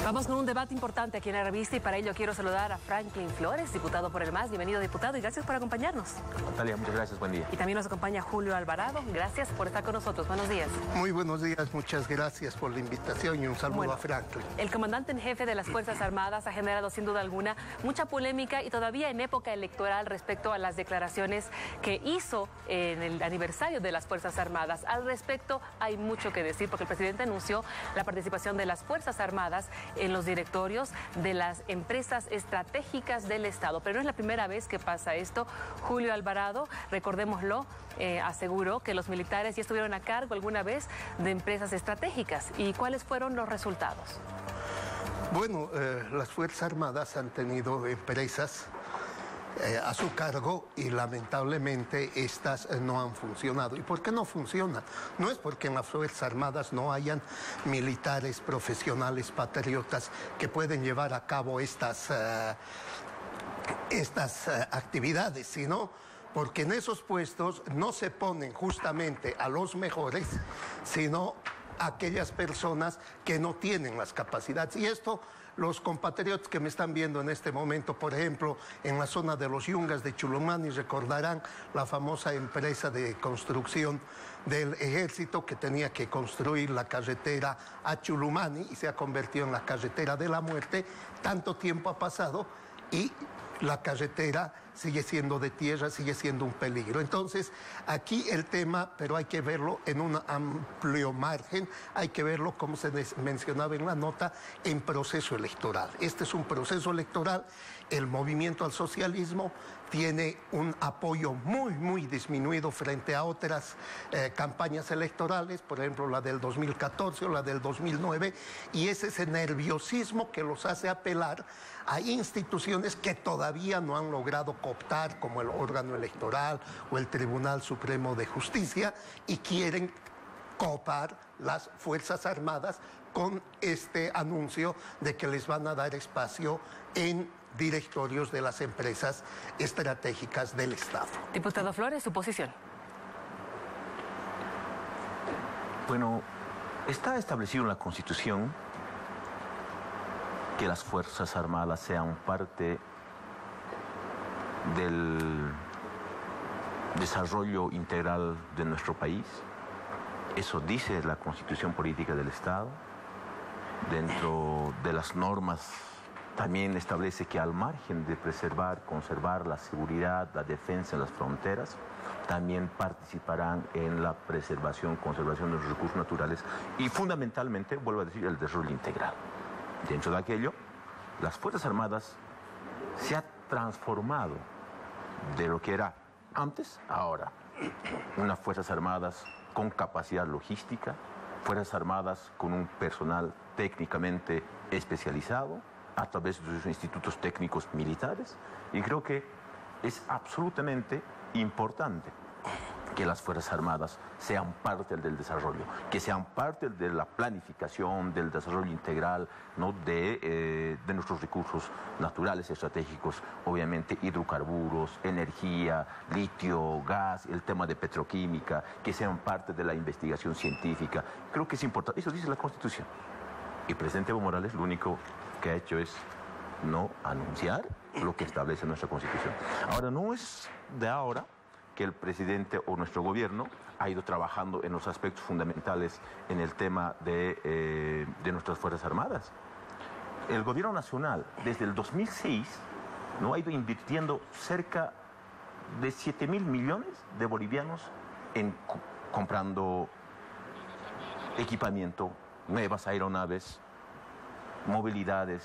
Vamos con un debate importante aquí en la revista y para ello quiero saludar a Franklin Flores, diputado por el MAS. Bienvenido, diputado, y gracias por acompañarnos. Natalia, muchas gracias, buen día. Y también nos acompaña Julio Alvarado. Gracias por estar con nosotros. Buenos días. Muy buenos días, muchas gracias por la invitación y un saludo a Franklin. El comandante en jefe de las Fuerzas Armadas ha generado sin duda alguna mucha polémica y todavía en época electoral respecto a las declaraciones que hizo en el aniversario de las Fuerzas Armadas. Al respecto hay mucho que decir porque el presidente anunció la participación de las Fuerzas Armadas en los directorios de las empresas estratégicas del Estado. Pero no es la primera vez que pasa esto. Julio Alvarado, recordémoslo, aseguró que los militares ya estuvieron a cargo alguna vez de empresas estratégicas. ¿Y cuáles fueron los resultados? Bueno, las Fuerzas Armadas han tenido empresas a su cargo y lamentablemente estas no han funcionado. ¿Y por qué no funcionan? No es porque en las Fuerzas Armadas no hayan militares profesionales patriotas que pueden llevar a cabo estas actividades, sino porque en esos puestos no se ponen justamente a los mejores, sino a aquellas personas que no tienen las capacidades. Y esto, los compatriotas que me están viendo en este momento, por ejemplo, en la zona de los Yungas de Chulumani, recordarán la famosa empresa de construcción del ejército que tenía que construir la carretera a Chulumani y se ha convertido en la carretera de la muerte. Tanto tiempo ha pasado y la carretera sigue siendo de tierra, sigue siendo un peligro. Entonces, aquí el tema, pero hay que verlo en un amplio margen, hay que verlo, como se mencionaba en la nota, en proceso electoral. Este es un proceso electoral, el movimiento al socialismo tiene un apoyo muy disminuido frente a otras campañas electorales, por ejemplo la del 2014 o la del 2009, y es ese nerviosismo que los hace apelar a instituciones que todavía no han logrado cooptar, como el órgano electoral o el Tribunal Supremo de Justicia, y quieren cooptar las Fuerzas Armadas con este anuncio de que les van a dar espacio en directorios de las empresas estratégicas del Estado. Diputado Flores, su posición. Bueno, está establecido en la Constitución que las Fuerzas Armadas sean parte del desarrollo integral de nuestro país. Eso dice la Constitución Política del Estado. Dentro de las normas también establece que al margen de preservar, conservar la seguridad, la defensa de las fronteras, también participarán en la preservación, conservación de los recursos naturales y fundamentalmente, vuelvo a decir, el desarrollo integral. Dentro de aquello, las Fuerzas Armadas se ha transformado de lo que era antes a ahora. Unas Fuerzas Armadas con capacidad logística, Fuerzas Armadas con un personal técnicamente especializado a través de sus institutos técnicos militares, y creo que es absolutamente importante que las Fuerzas Armadas sean parte del desarrollo, que sean parte de la planificación, del desarrollo integral, ¿no? de nuestros recursos naturales estratégicos, obviamente hidrocarburos, energía, litio, gas, el tema de petroquímica, que sean parte de la investigación científica. Creo que es importante, eso dice la Constitución. Y el presidente Evo Morales lo único que ha hecho es no anunciar lo que establece nuestra Constitución. Ahora, no es de ahora que el presidente o nuestro gobierno ha ido trabajando en los aspectos fundamentales en el tema de nuestras Fuerzas Armadas. El gobierno nacional, desde el 2006, ¿no? ha ido invirtiendo cerca de 7.000 millones de bolivianos en comprando equipamiento, nuevas aeronaves, movilidades,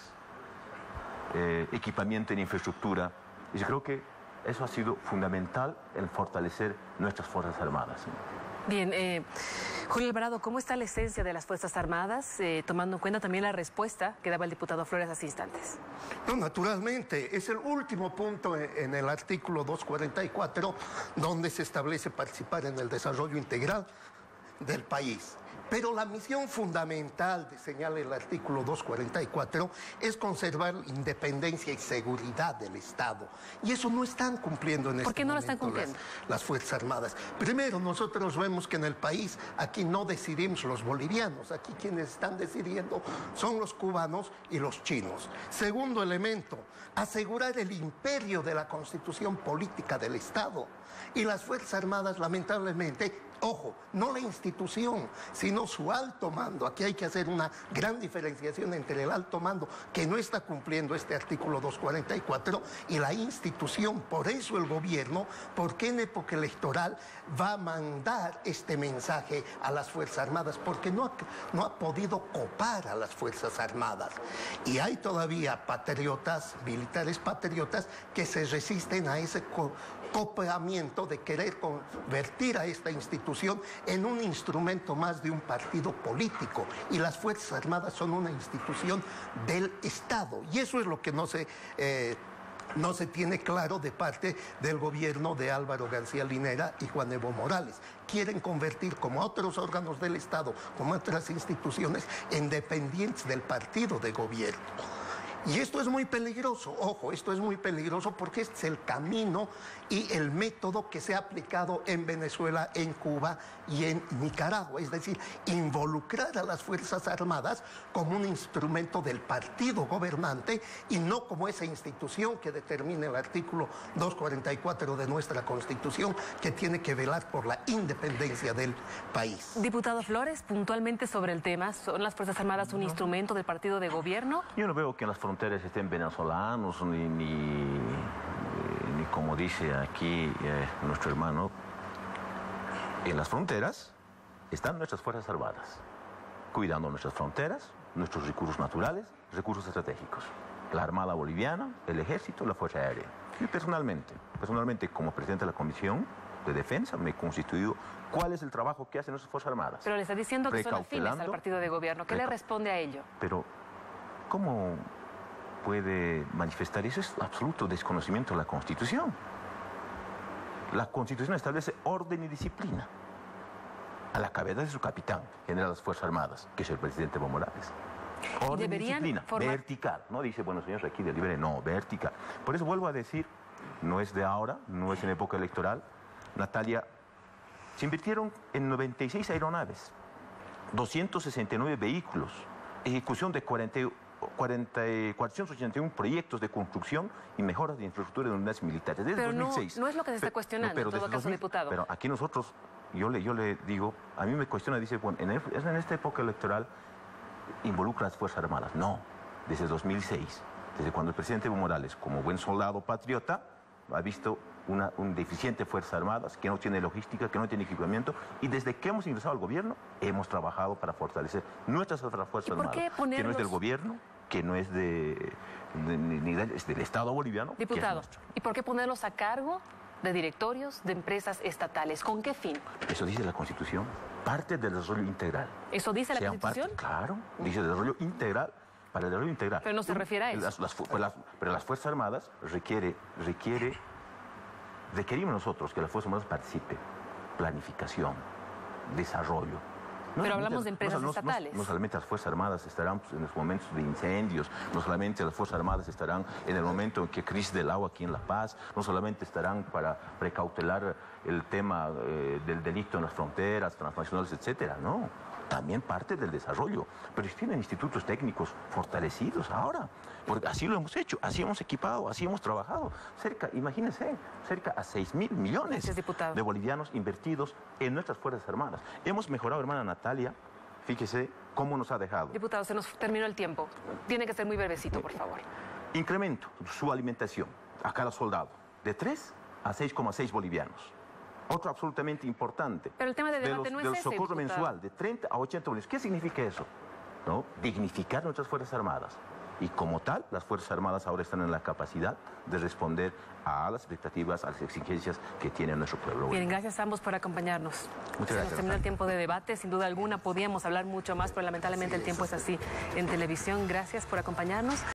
equipamiento en infraestructura. Y yo creo que eso ha sido fundamental en fortalecer nuestras Fuerzas Armadas. Bien, Julio Alvarado, ¿cómo está la esencia de las Fuerzas Armadas, tomando en cuenta también la respuesta que daba el diputado Flores hace instantes? No, naturalmente, es el último punto en el artículo 244, donde se establece participar en el desarrollo integral del país. Pero la misión fundamental, señala el artículo 244, es conservar independencia y seguridad del Estado. Y eso no están cumpliendo en este momento. ¿Por qué no lo están cumpliendo? Las Fuerzas Armadas. Primero, nosotros vemos que en el país aquí no decidimos los bolivianos, aquí quienes están decidiendo son los cubanos y los chinos. Segundo elemento, asegurar el imperio de la constitución política del Estado. Y las Fuerzas Armadas, lamentablemente, ojo, no la institución, sino su alto mando. Aquí hay que hacer una gran diferenciación entre el alto mando, que no está cumpliendo este artículo 244, y la institución. Por eso el gobierno, porque en época electoral va a mandar este mensaje a las Fuerzas Armadas, porque no ha podido copar a las Fuerzas Armadas. Y hay todavía patriotas, militares patriotas, que se resisten a ese copamiento de querer convertir a esta institución en un instrumento más de un partido político, y las Fuerzas Armadas son una institución del Estado, y eso es lo que no se tiene claro de parte del gobierno de Álvaro García Linera y Juan Evo Morales. Quieren convertir, como otros órganos del Estado, como otras instituciones, en dependientes del partido de gobierno. Y esto es muy peligroso, ojo, esto es muy peligroso porque este es el camino y el método que se ha aplicado en Venezuela, en Cuba y en Nicaragua. Es decir, involucrar a las Fuerzas Armadas como un instrumento del partido gobernante y no como esa institución que determina el artículo 244 de nuestra Constitución, que tiene que velar por la independencia del país. Diputado Flores, puntualmente sobre el tema, ¿son las Fuerzas Armadas un instrumento del partido de gobierno? Yo no veo que en las fronteras estén venezolanos, ni como dice aquí nuestro hermano. En las fronteras están nuestras Fuerzas Armadas, cuidando nuestras fronteras, nuestros recursos naturales, recursos estratégicos. La Armada Boliviana, el Ejército, la Fuerza Aérea. Y personalmente, como presidente de la Comisión de Defensa, me he constituido cuál es el trabajo que hacen nuestras Fuerzas Armadas. Pero le está diciendo que son afines al partido de gobierno. ¿Qué le responde a ello? Pero, ¿cómo puede manifestar eso? Es absoluto desconocimiento de la Constitución. La Constitución establece orden y disciplina a la cabeza de su capitán, general de las Fuerzas Armadas, que es el presidente Evo Morales. Orden y disciplina, vertical. No dice, bueno, señores, aquí delibere, no, vertical. Por eso vuelvo a decir, no es de ahora, no es en época electoral. Natalia, se invirtieron en 96 aeronaves, 269 vehículos, ejecución de 481 proyectos de construcción y mejoras de infraestructura de unidades militares desde pero 2006. No es lo que se está cuestionando, en todo caso, diputado. Pero aquí nosotros, yo le digo, a mí me cuestiona, dice, bueno, en esta época electoral involucra a las Fuerzas Armadas. No, desde 2006, desde cuando el presidente Evo Morales, como buen soldado patriota, ha visto un deficiente Fuerzas Armadas, que no tiene logística, que no tiene equipamiento, y desde que hemos ingresado al gobierno, hemos trabajado para fortalecer nuestras otras Fuerzas Armadas, que no es del gobierno, que no es es del Estado boliviano. Diputado, ¿y por qué ponerlos a cargo de directorios de empresas estatales? ¿Con qué fin? Eso dice la Constitución, parte del desarrollo integral. ¿Eso dice la Constitución? Claro, dice desarrollo integral. Para el desarrollo integral. Pero no se refiere a eso. Pero las Fuerzas Armadas requerimos nosotros que las Fuerzas Armadas participen, planificación, desarrollo. Pero hablamos de empresas estatales. No solamente las Fuerzas Armadas estarán en los momentos de incendios, no solamente las Fuerzas Armadas estarán en el momento en que crisis del agua aquí en La Paz, no solamente estarán para precautelar el tema del delito en las fronteras transnacionales, etcétera, no. También parte del desarrollo. Pero tienen institutos técnicos fortalecidos ahora, porque así lo hemos hecho, así hemos equipado, así hemos trabajado. Imagínense, cerca a 6.000 millones de bolivianos invertidos en nuestras Fuerzas Armadas. Hemos mejorado, hermana Natalia, fíjese cómo nos ha dejado. Diputado, se nos terminó el tiempo. Tiene que ser muy brevecito, por favor. Incremento su alimentación a cada soldado de 3 a 6,6 bolivianos. Otro absolutamente importante. Pero el tema de debate no es ese, del socorro diputado. mensual de 30 a 80 bolivianos. ¿Qué significa eso? ¿No? Dignificar nuestras Fuerzas Armadas. Y como tal, las Fuerzas Armadas ahora están en la capacidad de responder a las expectativas, a las exigencias que tiene nuestro pueblo. Bien, gracias a ambos por acompañarnos. Muchas gracias. Nos terminó el tiempo de debate, sin duda alguna podíamos hablar mucho más, pero lamentablemente el tiempo es así en televisión. Gracias por acompañarnos.